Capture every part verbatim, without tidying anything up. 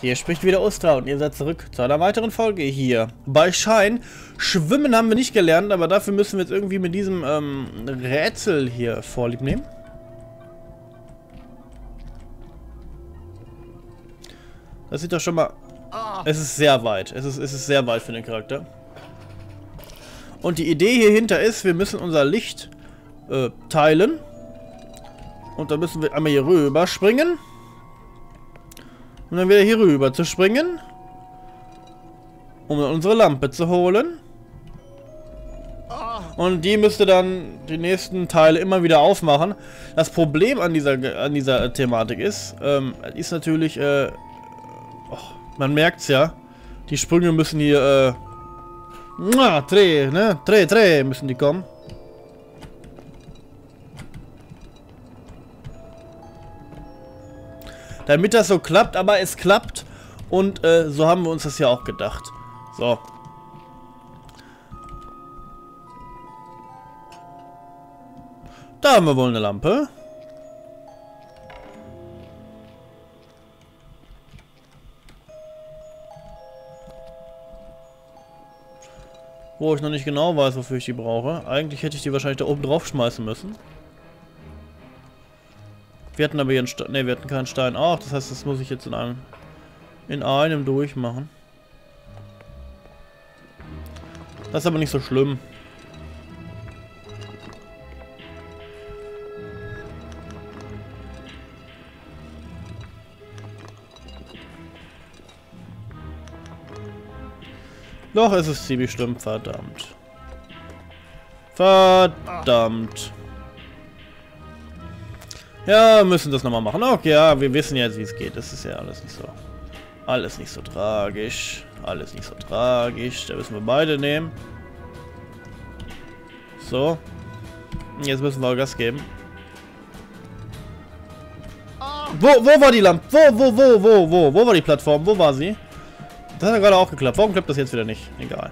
Hier spricht wieder Ostra und ihr seid zurück zu einer weiteren Folge hier bei Shine. Schwimmen haben wir nicht gelernt, aber dafür müssen wir jetzt irgendwie mit diesem ähm, Rätsel hier Vorlieb nehmen. Das sieht doch schon mal... Es ist sehr weit. Es ist, es ist sehr weit für den Charakter. Und die Idee hier hinter ist, wir müssen unser Licht äh, teilen. Und dann müssen wir einmal hier rüber springen. Und dann wieder hier rüber zu springen. Um unsere Lampe zu holen. Und die müsste dann die nächsten Teile immer wieder aufmachen. Das Problem an dieser, an dieser Thematik ist, ähm, ist natürlich, äh, oh, man merkt es ja, die Sprünge müssen hier, äh, na, dreh, ne, dreh, dreh, müssen die kommen. Damit das so klappt, aber es klappt. Und äh, so haben wir uns das ja auch gedacht. So. Da haben wir wohl eine Lampe. Wo ich noch nicht genau weiß, wofür ich die brauche. Eigentlich hätte ich die wahrscheinlich da oben drauf schmeißen müssen. Wir hatten aber hier einen Stein. Ne, wir hatten keinen Stein. Ach, das heißt, das muss ich jetzt in einem in einem durchmachen. Das ist aber nicht so schlimm. Doch, es ist ziemlich schlimm, verdammt. Verdammt. Ja, wir müssen das nochmal machen. Okay, ja, wir wissen jetzt, wie es geht. Das ist ja alles nicht so... Alles nicht so tragisch. Alles nicht so tragisch. Da müssen wir beide nehmen. So. Jetzt müssen wir Gas geben. Wo, wo war die Lampe? Wo, wo, wo, wo, wo? Wo war die Plattform? Wo war sie? Das hat ja gerade auch geklappt. Warum klappt das jetzt wieder nicht? Egal.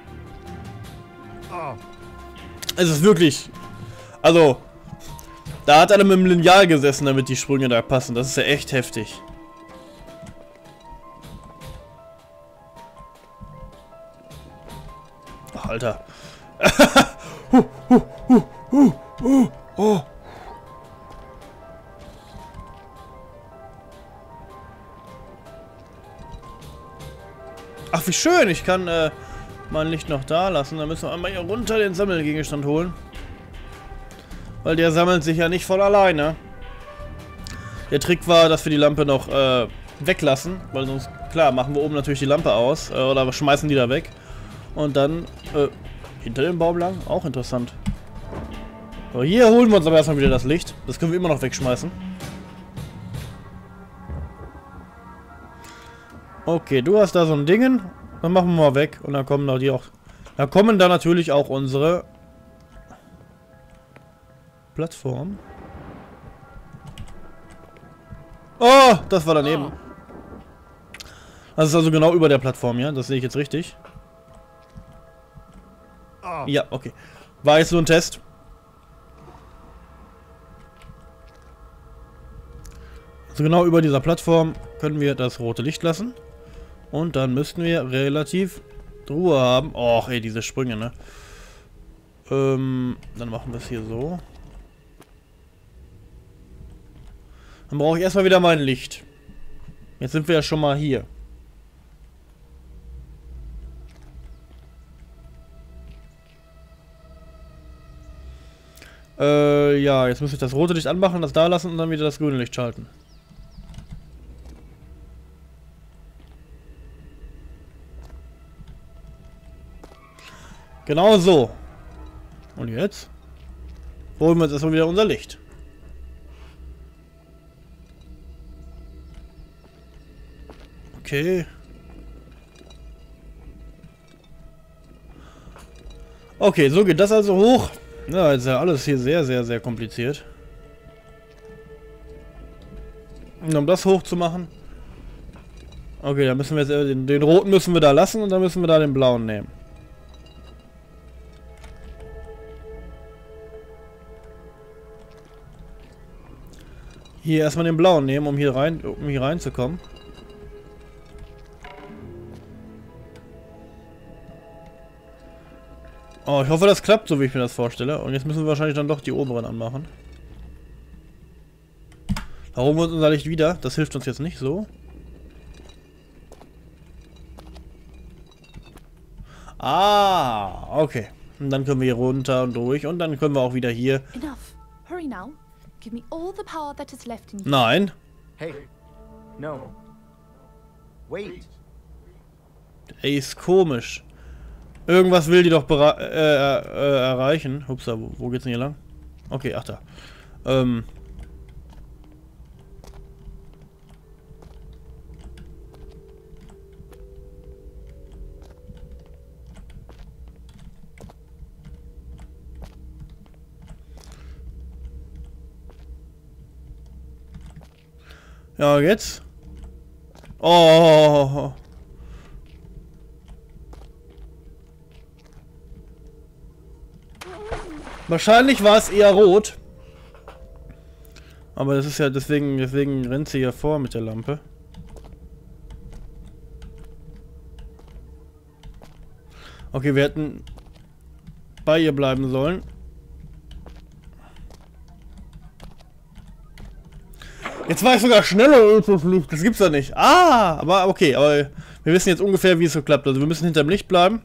Es ist wirklich... Also... Da hat einer mit dem Lineal gesessen, damit die Sprünge da passen. Das ist ja echt heftig. Ach, Alter. huh, huh, huh, huh, huh, oh. Ach, wie schön. Ich kann äh, mein Licht noch da lassen. Dann müssen wir einmal hier runter den Sammelgegenstand holen. Weil der sammelt sich ja nicht von alleine. Der Trick war, dass wir die Lampe noch äh, weglassen. Weil sonst, klar, machen wir oben natürlich die Lampe aus. Äh, oder schmeißen die da weg. Und dann äh, hinter dem Baum lang. Auch interessant. So, hier holen wir uns aber erstmal wieder das Licht. Das können wir immer noch wegschmeißen. Okay, du hast da so ein Ding. Dann machen wir mal weg. Und dann kommen da die auch. Da kommen da natürlich auch unsere Plattform. Oh, das war daneben. Das ist also genau über der Plattform, ja? Das sehe ich jetzt richtig. Ja, okay. War jetzt nur ein Test. Also genau über dieser Plattform können wir das rote Licht lassen. Und dann müssten wir relativ Ruhe haben. Och, ey, diese Sprünge, ne? Ähm, dann machen wir es hier so. Dann brauche ich erstmal wieder mein Licht. Jetzt sind wir ja schon mal hier. Äh, ja, jetzt muss ich das rote Licht anmachen, das da lassen und dann wieder das grüne Licht schalten. Genau so. Und jetzt holen wir uns erstmal wieder unser Licht. Okay. Okay, so geht das also hoch. Ja, jetzt ist ja alles hier sehr, sehr, sehr kompliziert. Und um das hoch zu machen. Okay, dann müssen wir jetzt den, den roten müssen wir da lassen und dann müssen wir da den blauen nehmen. Hier erstmal den blauen nehmen, um hier rein, um hier reinzukommen. Oh, ich hoffe, das klappt, so wie ich mir das vorstelle. Und jetzt müssen wir wahrscheinlich dann doch die oberen anmachen. Da holen wir uns unser Licht wieder. Das hilft uns jetzt nicht so. Ah, okay. Und dann können wir hier runter und durch. Und dann können wir auch wieder hier... Enough. Hurry now. Give me all the power that is left in you. Nein. Hey. No. Wait. Ey, ist komisch. Irgendwas will die doch bera äh, äh, erreichen. Upsa, wo, wo geht's denn hier lang? Okay, ach da. Ähm... Ja, jetzt. Oh. Wahrscheinlich war es eher rot. Aber das ist ja deswegen, deswegen rennt sie ja vor mit der Lampe. Okay, wir hätten bei ihr bleiben sollen. Jetzt war ich sogar schneller als das Licht. Das gibt's doch nicht. Ah, aber okay. Aber wir wissen jetzt ungefähr, wie es so klappt. Also wir müssen hinterm Licht bleiben.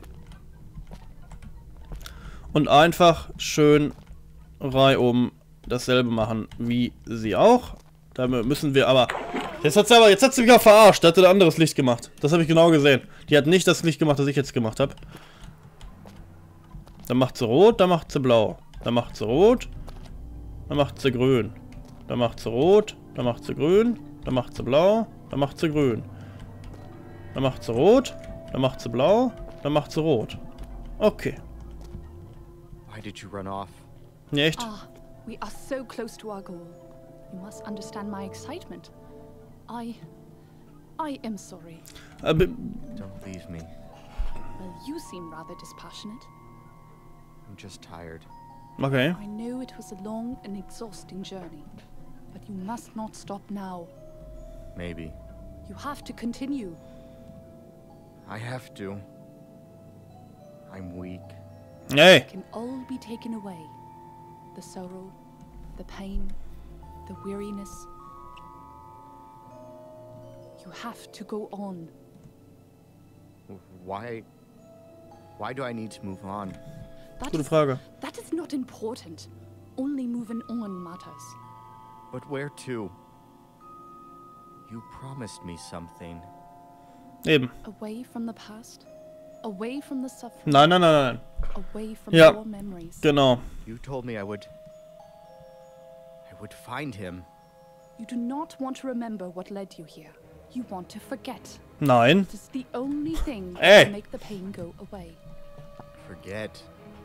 Und einfach schön reihum dasselbe machen wie sie auch. Da müssen wir aber... Jetzt hat sie aber... Jetzt hat sie mich auch verarscht. Da hat sie ein anderes Licht gemacht. Das habe ich genau gesehen. Die hat nicht das Licht gemacht, das ich jetzt gemacht habe. Dann macht sie rot, dann macht sie blau. Dann macht sie rot. Dann macht sie grün. Dann macht sie rot. Dann macht sie grün, dann macht sie blau, dann macht sie grün. Dann macht sie rot, dann macht sie blau, dann macht sie rot. Okay. Why did you run off? Ja, echt? Ah, we are so close to our goal. You must understand my excitement. I... I am sorry. Äh, be- Don't leave me. Well, you seem rather dispassionate. I'm just tired. okay. I know it was a long and exhausting journey. But you must not stop now. Maybe. You have to continue. I have to. I'm weak. Hey. It can all be taken away. The sorrow, the pain, the weariness. You have to go on. Why... Why do I need to move on? That Gute is, Frage. that is not important. Only moving on matters. But where to? You promised me something. Eben. Away from the past. Away from the suffering. Nein, nein, nein, nein. Away from Ja. your memories. Genau. You told me I would... I would find him. You do not want to remember what led you here. You want to forget. Nein. It is the only thing that Hey. can make the pain go away. Forget.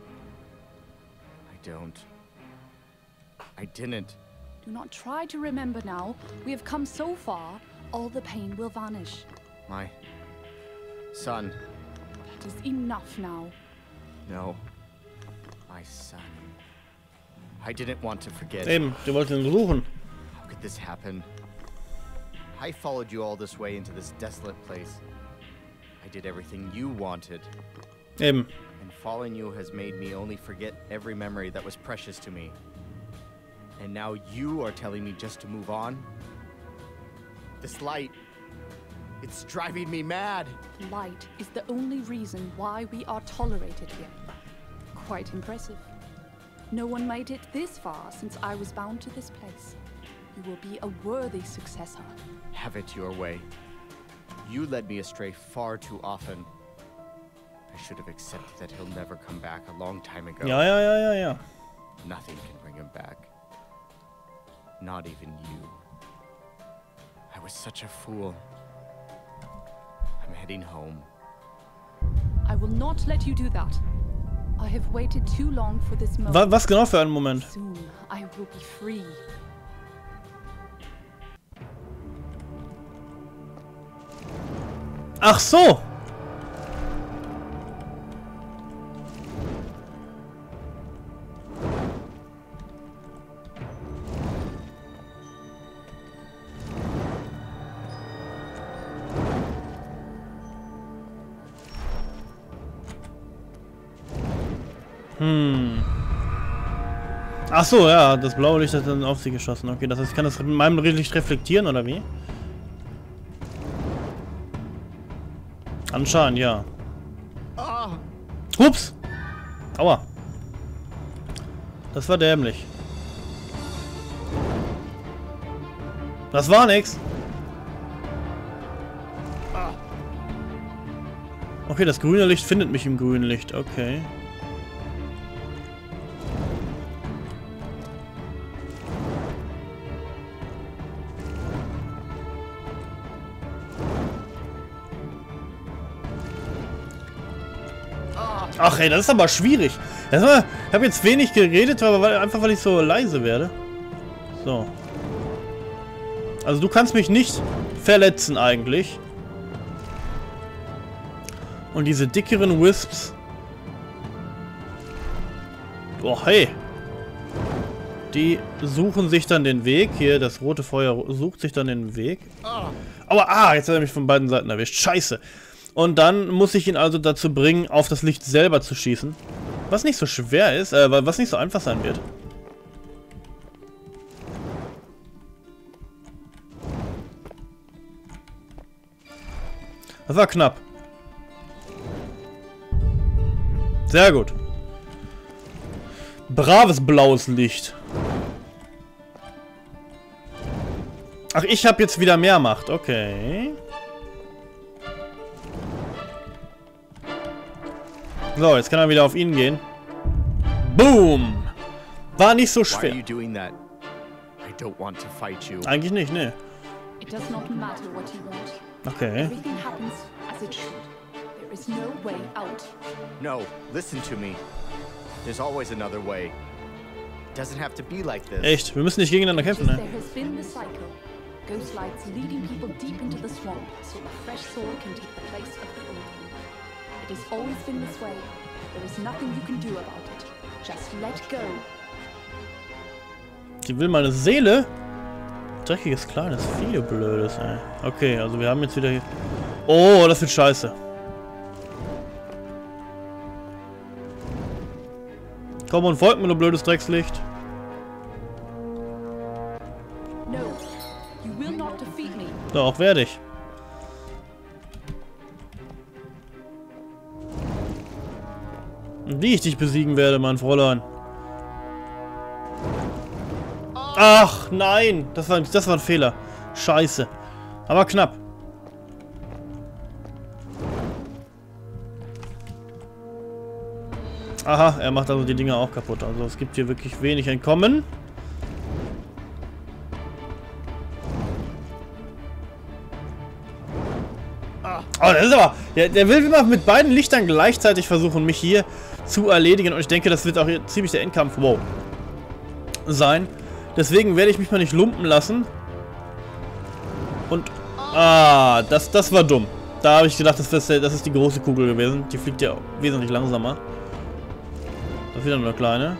I don't. I didn't. Do not try to remember now. We have come so far, all the pain will vanish. My... son. It is enough now. No. My son. I didn't want to forget. Eben. Du wolltest ihn besuchen. How could this happen? I followed you all this way into this desolate place. I did everything you wanted. Eben. And following you has made me only forget every memory that was precious to me. And now you are telling me just to move on? This light, it's driving me mad. Light is the only reason why we are tolerated here. Quite impressive. No one made it this far since I was bound to this place. You will be a worthy successor. Have it your way. You led me astray far too often. I should have accepted that he'll never come back a long time ago. Ja, ja, ja, ja, ja. Nothing can bring him back. Not even you. I was such a fool. I'm heading home. I will not let you do that. I have waited too long for this moment. Wa was genau für einen Moment? Soon I will be free. Ach so. Hm. Ach so, ja, das blaue Licht hat dann auf sie geschossen. Okay, das heißt, ich kann das mit meinem Licht reflektieren, oder wie? Anscheinend, ja. Hups! Aua. Das war dämlich. Das war nix. Okay, das grüne Licht findet mich im grünen Licht. Okay. Ach ey, das ist aber schwierig. Das war, ich habe jetzt wenig geredet, aber weil, einfach weil ich so leise werde. So. Also du kannst mich nicht verletzen eigentlich. Und diese dickeren Wisps. Oh hey. Die suchen sich dann den Weg. Hier, das rote Feuer sucht sich dann den Weg. Aber ah, jetzt hat er mich von beiden Seiten erwischt. Scheiße. Und dann muss ich ihn also dazu bringen, auf das Licht selber zu schießen. Was nicht so schwer ist, äh, was nicht so einfach sein wird. Das war knapp. Sehr gut. Braves blaues Licht. Ach, ich habe jetzt wieder mehr Macht. Okay. So, jetzt kann er wieder auf ihn gehen. Boom! War nicht so schwer. Eigentlich nicht, ne. It does not matter what you want. Okay. Everything happens as it should. There is no way out. No, listen to me. There's always another way. It doesn't have to be like this. Echt, wir müssen nicht gegeneinander kämpfen, ne? There has been the cycle. Ghost lights leading people deep into the swamp so a fresh soul can take the place of the old one. It has always been this way. There is nothing you can do about it. Just let go. Die will meine Seele? Dreckiges kleines Vieh, blödes, ey. Okay, also wir haben jetzt wieder hier... Oh, das wird scheiße. Komm und folgt mir, du blödes Dreckslicht. No, you will not defeat me. Doch, werde ich. Wie ich dich besiegen werde, mein Fräulein. Ach, nein. Das war, das war ein Fehler. Scheiße. Aber knapp. Aha, er macht also die Dinger auch kaputt. Also es gibt hier wirklich wenig Entkommen. Oh, das ist aber... Der, der will immer mit beiden Lichtern gleichzeitig versuchen, mich hier zu erledigen. Und ich denke, das wird auch hier ziemlich der Endkampf wow, sein. Deswegen werde ich mich mal nicht lumpen lassen. Und... Ah, das, das war dumm. Da habe ich gedacht, das ist, das ist die große Kugel gewesen. Die fliegt ja wesentlich langsamer. Das ist wieder nur eine kleine.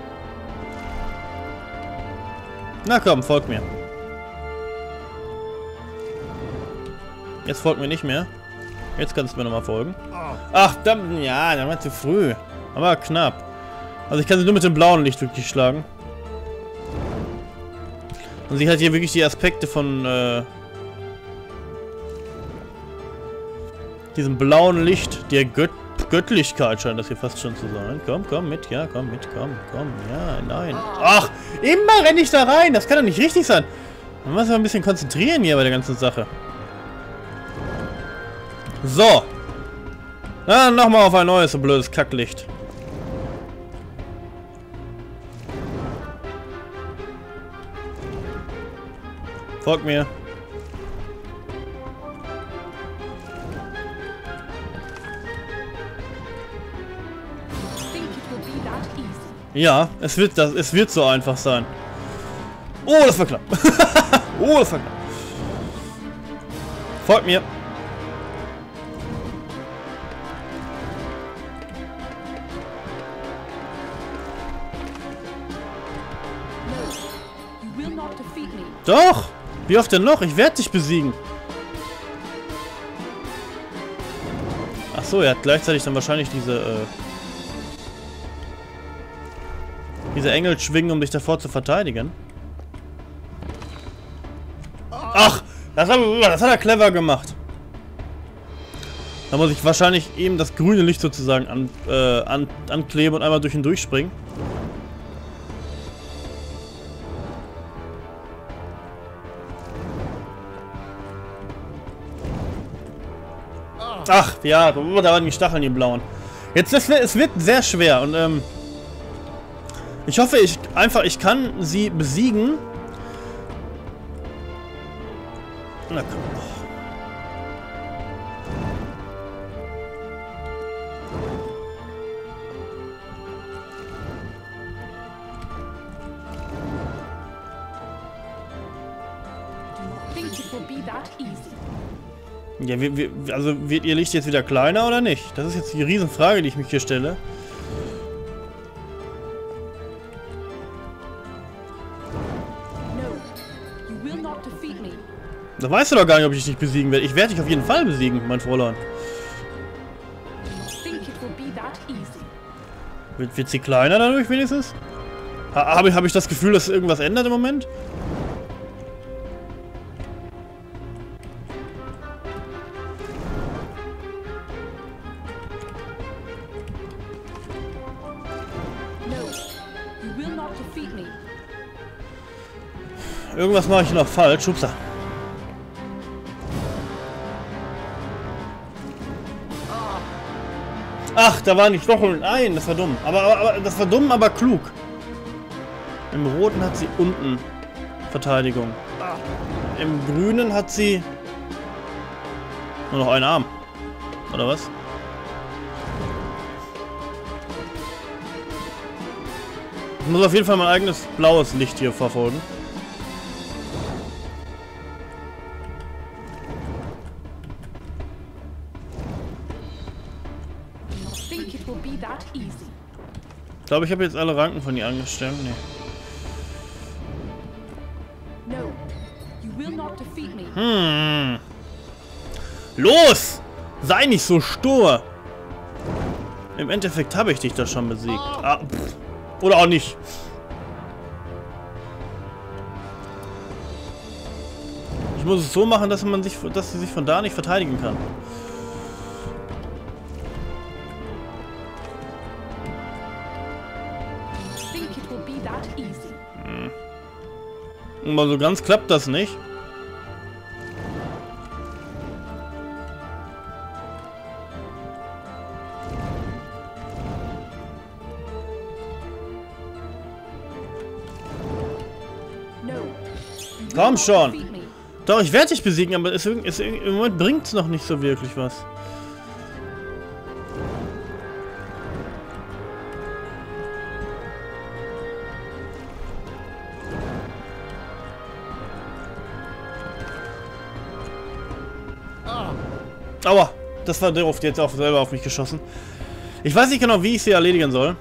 Na komm, folgt mir. Jetzt folgt mir nicht mehr. Jetzt kannst du mir nochmal folgen. Ach, dann, ja, dann war zu früh. Aber knapp. Also ich kann sie nur mit dem blauen Licht wirklich schlagen. Und sie hat hier wirklich die Aspekte von äh, diesem blauen Licht, der Gött Göttlichkeit scheint das hier fast schon zu sein. Komm, komm mit, ja, komm mit, komm, komm, ja, nein. Ach, immer renne ich da rein. Das kann doch nicht richtig sein. Man muss sich mal ein bisschen konzentrieren hier bei der ganzen Sache. So. Na, nochmal auf ein neues, so blödes Kacklicht. Folgt mir. Ja, es wird das, es wird so einfach sein. Oh, das war knapp. Oh, das war knapp. Folgt mir. Doch! Wie oft denn noch? Ich werde dich besiegen. Ach so, er hat gleichzeitig dann wahrscheinlich diese äh, diese Engel schwingen, um dich davor zu verteidigen. Ach, das hat, das hat er clever gemacht. Da muss ich wahrscheinlich eben das grüne Licht sozusagen an, äh, an, ankleben und einmal durch ihn durchspringen. Ach, ja, da waren die Stacheln, die blauen. Jetzt, es wird, es wird sehr schwer und ähm, ich hoffe, ich einfach, ich kann sie besiegen. Na komm. Ja, wir, wir, also wird ihr Licht jetzt wieder kleiner oder nicht? Das ist jetzt die Riesenfrage, die ich mich hier stelle. Da weißt du doch gar nicht, ob ich dich besiegen werde. Ich werde dich auf jeden Fall besiegen, mein Fräulein. Wird, wird sie kleiner dadurch wenigstens? Ha, Habe ich, hab ich das Gefühl, dass irgendwas ändert im Moment? Irgendwas mache ich noch falsch. Schubser. Ach, da war nicht doch ein. Das war dumm. Aber, aber, aber das war dumm, aber klug. Im Roten hat sie unten Verteidigung. Im Grünen hat sie nur noch einen Arm. Oder was? Ich muss auf jeden Fall mein eigenes blaues Licht hier verfolgen. Ich glaube, ich habe jetzt alle Ranken von ihr angestellt. Nee. Hm. Los! Sei nicht so stur! Im Endeffekt habe ich dich doch schon besiegt. Ah, oder auch nicht. Ich muss es so machen, dass man sich, dass sie sich von da nicht verteidigen kann. Hm. Aber so ganz klappt das nicht. Komm schon! Doch, ich werde dich besiegen, aber es, es, im Moment bringt es noch nicht so wirklich was. Aua! Das war der oft jetzt auch selber auf mich geschossen. Ich weiß nicht genau, wie ich sie erledigen soll.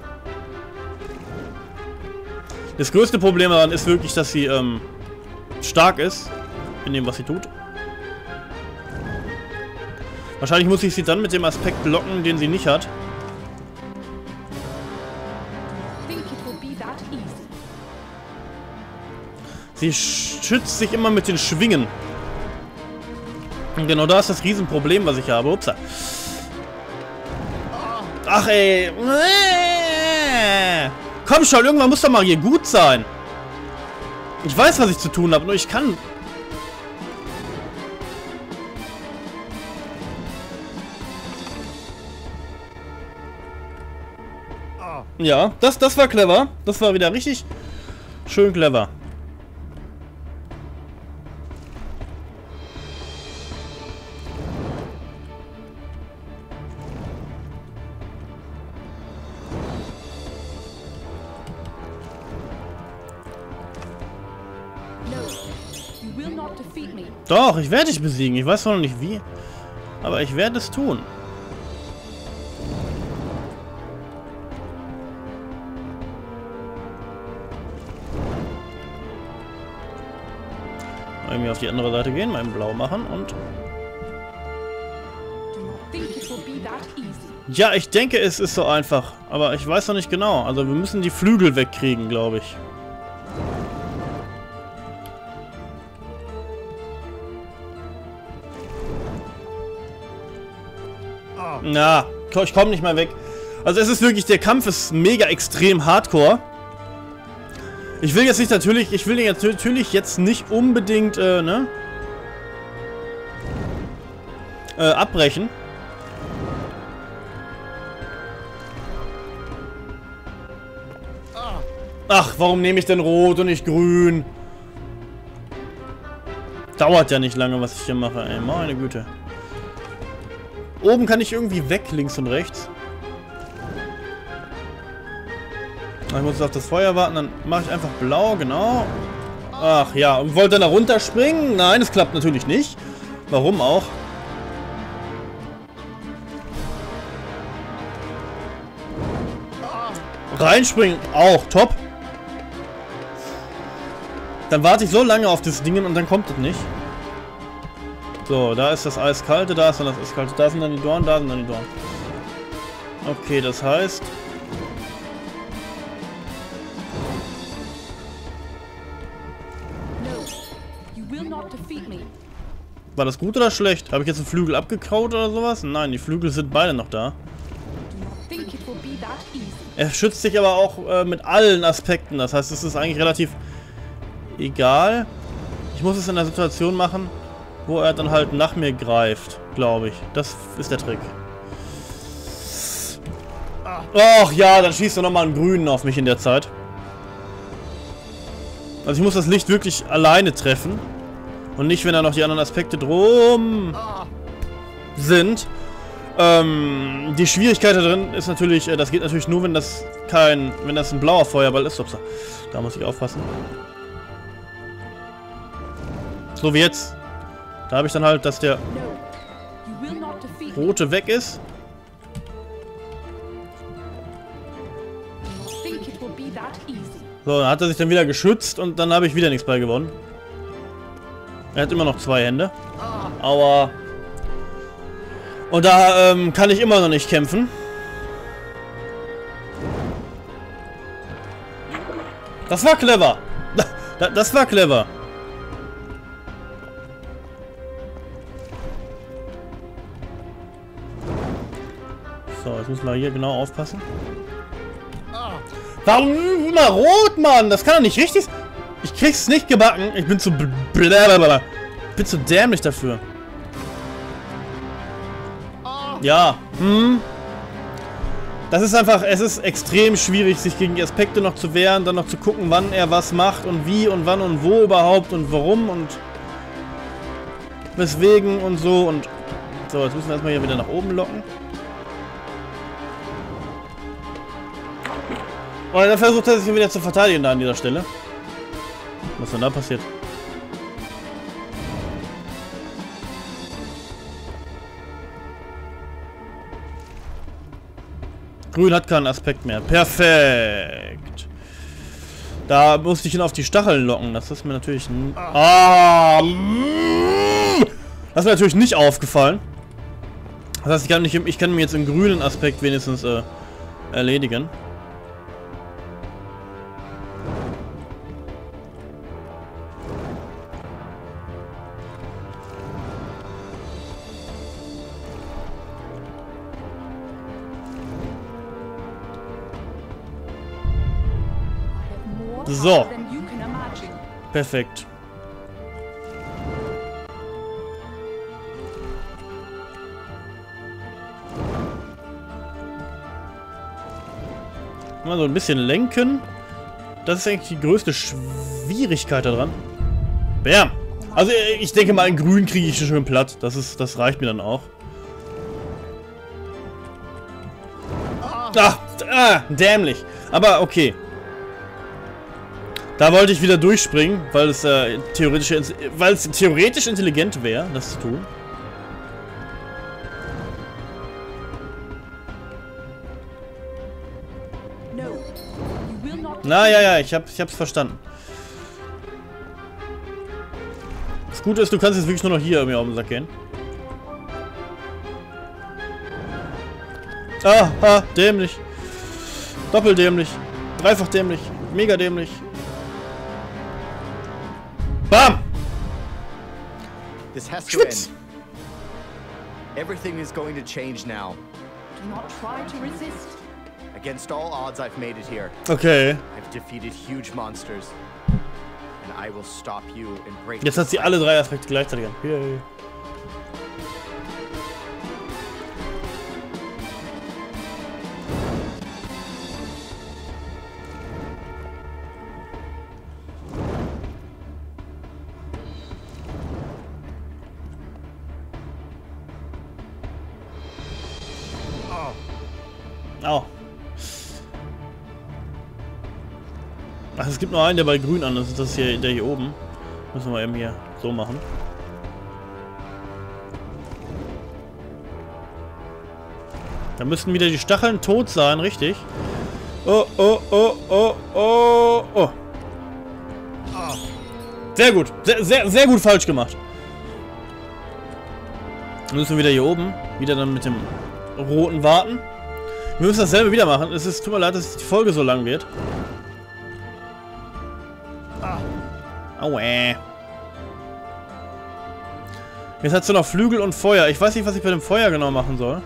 Das größte Problem daran ist wirklich, dass sie ähm, stark ist in dem, was sie tut. Wahrscheinlich muss ich sie dann mit dem Aspekt locken, den sie nicht hat. Sie schützt sich immer mit den Schwingen. Und genau da ist das Riesenproblem, was ich habe. Upsa. Ach ey. Komm schon, irgendwann muss doch mal hier gut sein. Ich weiß, was ich zu tun habe, nur ich kann... Ja, das, das war clever. Das war wieder richtig schön clever. Doch, ich werde dich besiegen. Ich weiß noch nicht wie. Aber ich werde es tun. Irgendwie auf die andere Seite gehen, meinen Blau machen und... it will be that easy. Ja, ich denke, es ist so einfach. Aber ich weiß noch nicht genau. Also wir müssen die Flügel wegkriegen, glaube ich. Na, ich komme nicht mehr weg. Also es ist wirklich, der Kampf ist mega extrem hardcore. Ich will jetzt nicht natürlich, ich will den jetzt natürlich jetzt nicht unbedingt, äh, ne? Äh, abbrechen. Ach, warum nehme ich denn rot und nicht grün? Dauert ja nicht lange, was ich hier mache, ey. Meine Güte. Oben kann ich irgendwie weg, links und rechts. Ich muss auf das Feuer warten, dann mache ich einfach blau, genau. Ach ja, und wollte dann da runterspringen? Nein, es klappt natürlich nicht. Warum auch? Reinspringen, auch top. Dann warte ich so lange auf das Ding und dann kommt es nicht. So, da ist das Eiskalte, da ist dann das Eiskalte, da sind dann die Dornen, da sind dann die Dornen. Okay, das heißt... War das gut oder schlecht? Habe ich jetzt einen Flügel abgekaut oder sowas? Nein, die Flügel sind beide noch da. Er schützt sich aber auch äh, mit allen Aspekten. Das heißt, es ist eigentlich relativ egal. Ich muss es in der Situation machen, wo er dann halt nach mir greift, glaube ich. Das ist der Trick. Ach ja, dann schießt er nochmal einen Grünen auf mich in der Zeit. Also ich muss das Licht wirklich alleine treffen. Und nicht, wenn da noch die anderen Aspekte drum sind. Ähm, die Schwierigkeit da drin ist natürlich, äh, das geht natürlich nur, wenn das kein, wenn das ein blauer Feuerball ist. Upsa. Da muss ich aufpassen. So wie jetzt. Da habe ich dann halt, dass der rote weg ist. So, dann hat er sich dann wieder geschützt und dann habe ich wieder nichts bei gewonnen. Er hat immer noch zwei Hände. Aua. Und da ähm, kann ich immer noch nicht kämpfen. Das war clever. Das war clever. So, jetzt müssen wir hier genau aufpassen. Warum immer rot, Mann? Das kann doch nicht richtig sein. Ich krieg's nicht gebacken. Ich bin zu blablabla. Ich bin zu dämlich dafür. Ja. Hm. Das ist einfach, es ist extrem schwierig, sich gegen die Aspekte noch zu wehren, dann noch zu gucken, wann er was macht und wie und wann und wo überhaupt und warum und weswegen und so und so, jetzt müssen wir erstmal hier wieder nach oben locken. Und dann versucht er sich wieder zu verteidigen da an dieser Stelle. Was ist denn da passiert? Grün hat keinen Aspekt mehr. Perfekt. Da musste ich ihn auf die Stacheln locken. Das ist mir natürlich... Ah, das ist mir natürlich nicht aufgefallen. Das heißt, ich kann, nicht, ich kann mir jetzt im grünen Aspekt wenigstens äh, erledigen. So. Perfekt. Mal so ein bisschen lenken. Das ist eigentlich die größte Schwierigkeit daran. Bam. Also ich denke mal, in Grün kriege ich schon platt. Das ist, das reicht mir dann auch. Ach, ah, dämlich. Aber okay. Da wollte ich wieder durchspringen, weil es, äh, theoretisch, weil es theoretisch intelligent wäre, das zu tun. Na ja, ja, ich, hab, ich hab's verstanden. Das Gute ist, du kannst jetzt wirklich nur noch hier irgendwie auf den Sack gehen. Ah, ah, dämlich. Doppeldämlich. Dreifach dämlich. Mega dämlich. Bam! This has to Schwitz! end. Everything is going to change now. Do not try to resist. Against all odds, I've made it here. Okay. I've defeated huge monsters. And I will stop you and break. Jetzt hat sie alle drei Aspekte gleichzeitig an. Yay. Au. Ach, es gibt nur einen, der bei grün an ist. Das ist das hier, der hier oben. Müssen wir eben hier so machen. Da müssten wieder die Stacheln tot sein, richtig? Oh, oh, oh, oh, oh, oh. Sehr gut. Sehr, sehr, sehr gut falsch gemacht. Dann müssen wir wieder hier oben. Wieder dann mit dem roten warten. Wir müssen dasselbe wieder machen. Es ist, tut mir leid, dass die Folge so lang wird. Aua. Jetzt hat sie noch Flügel und Feuer. Ich weiß nicht, was ich bei dem Feuer genau machen soll.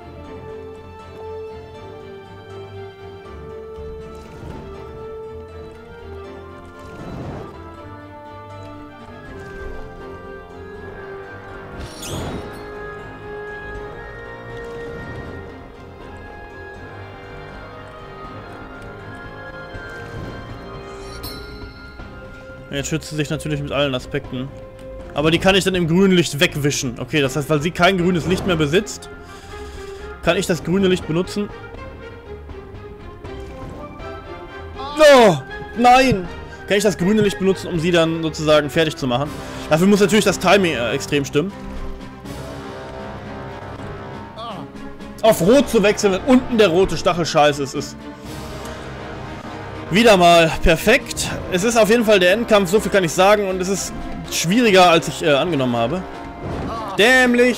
Jetzt schützt sie sich natürlich mit allen Aspekten. Aber die kann ich dann im grünen Licht wegwischen. Okay, das heißt, weil sie kein grünes Licht mehr besitzt, kann ich das grüne Licht benutzen. Oh, nein! Kann ich das grüne Licht benutzen, um sie dann sozusagen fertig zu machen. Dafür muss natürlich das Timing äh, extrem stimmen. Auf Rot zu wechseln, wenn unten der rote Stachel scheiße ist, ist wieder mal perfekt. Es ist auf jeden Fall der Endkampf, so viel kann ich sagen. Und es ist schwieriger, als ich äh, angenommen habe. Dämlich.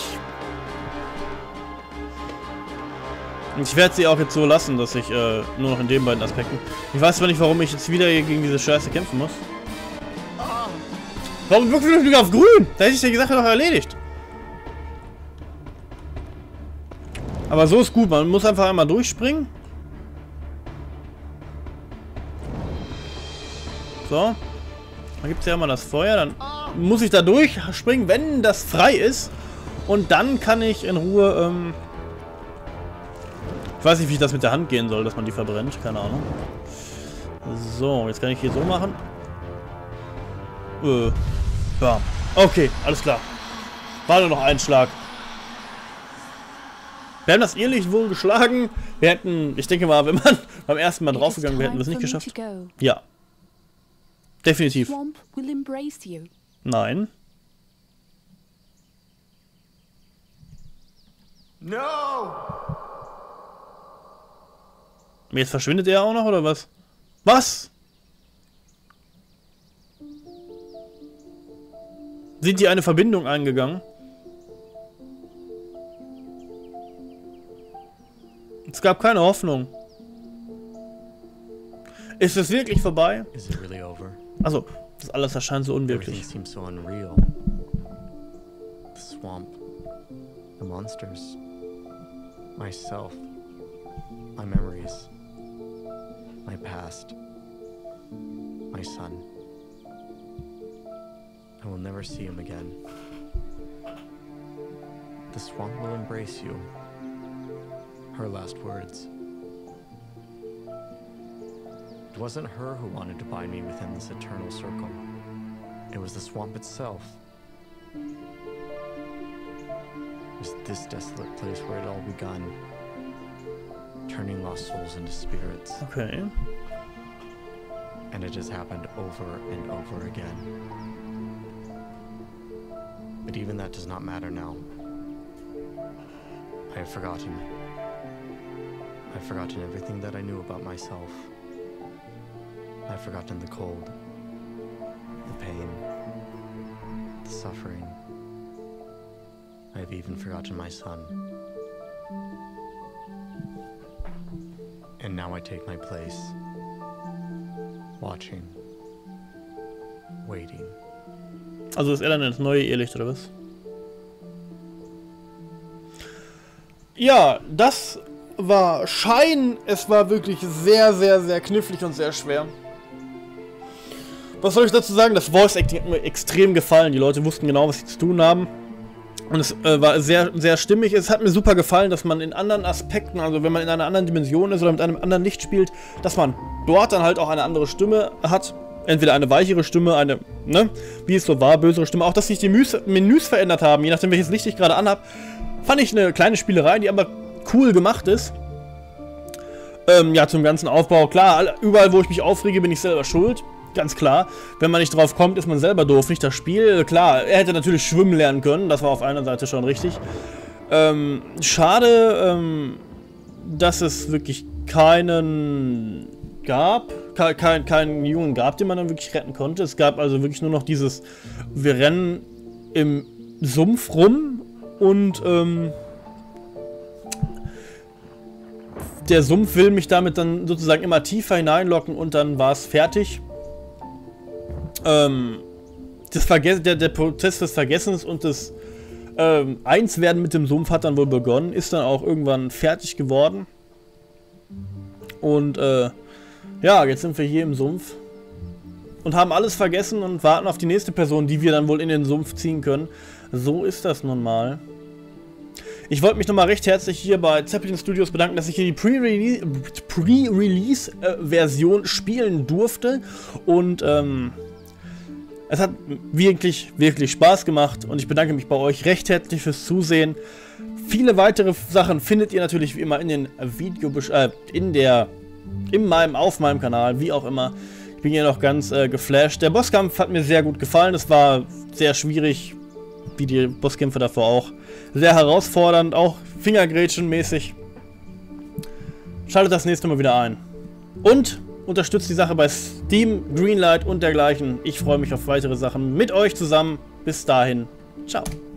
Und ich werde sie auch jetzt so lassen, dass ich äh, nur noch in den beiden Aspekten... Ich weiß zwar nicht, warum ich jetzt wieder gegen diese Scheiße kämpfen muss. Warum wirklich nicht auf grün? Da hätte ich die Sache doch erledigt. Aber so ist gut, man muss einfach einmal durchspringen. So. Dann gibt es ja immer das Feuer. Dann muss ich da durchspringen, wenn das frei ist. Und dann kann ich in Ruhe... Ähm ich weiß nicht, wie ich das mit der Hand gehen soll, dass man die verbrennt. Keine Ahnung. So, jetzt kann ich hier so machen. Äh. Bam. Okay, alles klar. War nur noch ein Schlag. Wir haben das Irrlicht wohl geschlagen. Wir hätten, ich denke mal, wenn man beim ersten Mal draufgegangen wäre, hätten wir es nicht geschafft. Ja. Definitiv. Nein. No! Jetzt verschwindet er auch noch, oder was? Was? Sind die eine Verbindung eingegangen? Es gab keine Hoffnung. Ist es wirklich vorbei? Is it really over? Also, das alles erscheint so unwirklich. Everything seems so unreal. The swamp, the monsters, myself, my memories, my past, my son. I will never see him again. The swamp will embrace you. Her last words. It wasn't her who wanted to bind me within this eternal circle. It was the swamp itself. It was this desolate place where it all begun, turning lost souls into spirits. Okay. And it has happened over and over again. But even that does not matter now. I have forgotten. I've forgotten everything that I knew about myself. I've forgotten the cold, the pain, the suffering. I've even forgotten my son. And now I take my place. Watching. Waiting. Also ist er dann das neue Irrlicht, oder was? Ja, das war Schein. Es war wirklich sehr, sehr, sehr knifflig und sehr schwer. Was soll ich dazu sagen? Das Voice Acting hat mir extrem gefallen. Die Leute wussten genau, was sie zu tun haben. Und es äh, war sehr, sehr stimmig. Es hat mir super gefallen, dass man in anderen Aspekten, also wenn man in einer anderen Dimension ist oder mit einem anderen Licht spielt, dass man dort dann halt auch eine andere Stimme hat. Entweder eine weichere Stimme, eine, ne, wie es so war, bösere Stimme. Auch, dass sich die Menüs, Menüs verändert haben, je nachdem welches Licht ich gerade anhab. Fand ich eine kleine Spielerei, die aber cool gemacht ist. Ähm, ja, zum ganzen Aufbau. Klar, überall wo ich mich aufrege, bin ich selber schuld. Ganz klar. Wenn man nicht drauf kommt, ist man selber doof, nicht das Spiel. Klar, er hätte natürlich schwimmen lernen können. Das war auf einer Seite schon richtig. Ähm, schade, ähm, dass es wirklich keinen gab. Ke kein, keinen Jungen gab, den man dann wirklich retten konnte. Es gab also wirklich nur noch dieses, wir rennen im Sumpf rum und ähm, der Sumpf will mich damit dann sozusagen immer tiefer hineinlocken und dann war es fertig. Ähm, das Verge der, der Prozess des Vergessens und des ähm, Einswerden mit dem Sumpf hat dann wohl begonnen, ist dann auch irgendwann fertig geworden. Und äh, ja, jetzt sind wir hier im Sumpf und haben alles vergessen und warten auf die nächste Person, die wir dann wohl in den Sumpf ziehen können. So ist das nun mal. Ich wollte mich nochmal recht herzlich hier bei Zeppelin Studios bedanken, dass ich hier die Pre-Release-Version spielen durfte. Und ähm, es hat wirklich, wirklich Spaß gemacht. Und ich bedanke mich bei euch recht herzlich fürs Zusehen. Viele weitere Sachen findet ihr natürlich wie immer in den Video, äh, in der, in meinem, auf meinem Kanal, wie auch immer. Ich bin hier noch ganz äh, geflasht. Der Bosskampf hat mir sehr gut gefallen. Es war sehr schwierig, wie die Bosskämpfe davor auch. Sehr herausfordernd, auch Fingergrätschen-mäßig. Schaltet das nächste Mal wieder ein. Und unterstützt die Sache bei Steam, Greenlight und dergleichen. Ich freue mich auf weitere Sachen mit euch zusammen. Bis dahin. Ciao.